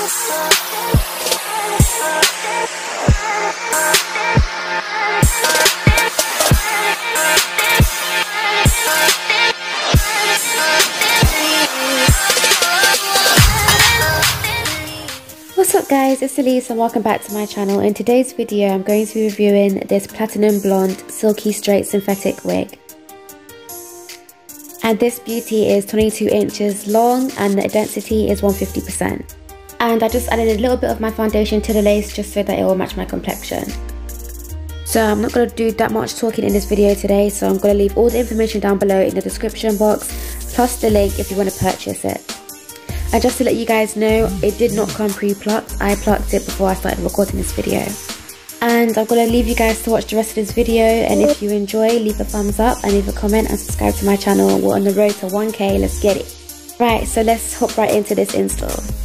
What's up guys, it's Elise and welcome back to my channel. In today's video I'm going to be reviewing this platinum blonde silky straight synthetic wig. And this beauty is 22 inches long and the density is 150%. And I just added a little bit of my foundation to the lace just so that it will match my complexion. So I'm not going to do that much talking in this video today, so I'm going to leave all the information down below in the description box, plus the link if you want to purchase it. And just to let you guys know, it did not come pre-plucked. I plucked it before I started recording this video. And I'm going to leave you guys to watch the rest of this video, and if you enjoy, leave a thumbs up and leave a comment and subscribe to my channel. We're on the road to 1K, let's get it. Right, so let's hop right into this install.